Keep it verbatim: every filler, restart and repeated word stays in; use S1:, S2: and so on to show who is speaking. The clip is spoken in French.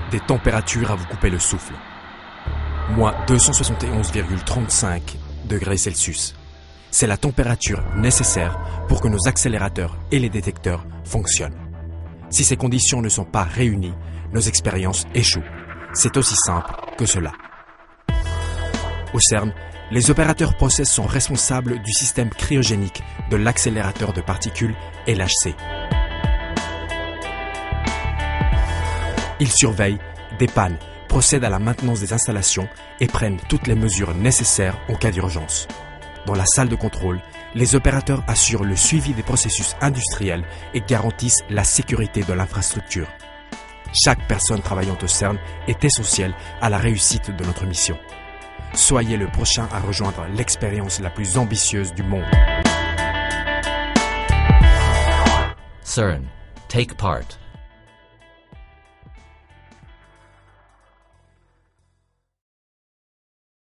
S1: des températures à vous couper le souffle. moins deux cent soixante et onze virgule trente-cinq degrés Celsius. C'est la température nécessaire pour que nos accélérateurs et les détecteurs fonctionnent. Si ces conditions ne sont pas réunies, nos expériences échouent. C'est aussi simple que cela. Au CERN, les opérateurs process sont responsables du système cryogénique de l'accélérateur de particules L H C. Ils surveillent, dépannent, procèdent à la maintenance des installations et prennent toutes les mesures nécessaires en cas d'urgence. Dans la salle de contrôle, les opérateurs assurent le suivi des processus industriels et garantissent la sécurité de l'infrastructure. Chaque personne travaillant au CERN est essentielle à la réussite de notre mission. Soyez le prochain à rejoindre l'expérience la plus ambitieuse du monde.
S2: CERN. Take part.